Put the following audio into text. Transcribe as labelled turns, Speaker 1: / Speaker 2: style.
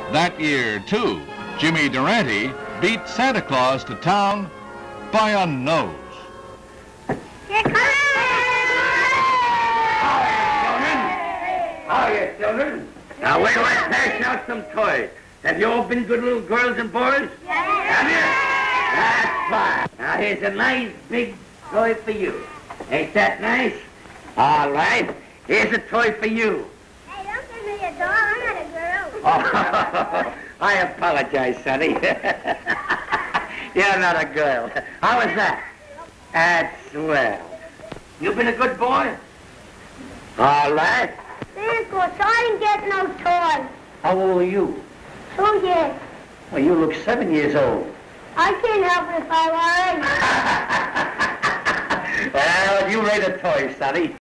Speaker 1: That year, too, Jimmy Durante beat Santa Claus to town by a nose.
Speaker 2: Here comes!
Speaker 3: How are you, children? Now, wait till I pass out some toys. Have you all been good little girls and boys? Have you? That's fine. Now, here's a nice big toy for you. Ain't that nice? All right. Here's a toy for you.
Speaker 2: Hey, don't give me a doll. I'm not a girl.
Speaker 3: Oh, I apologize, Sonny. You're not a girl. How was that? That's swell. You been a good boy? All right.
Speaker 2: Santa Claus, I didn't get no toy.
Speaker 3: How old are you?
Speaker 2: 2 years.
Speaker 3: Well, you look 7 years old.
Speaker 2: I can't help it if I want.
Speaker 3: Well, you rate a toy, Sonny.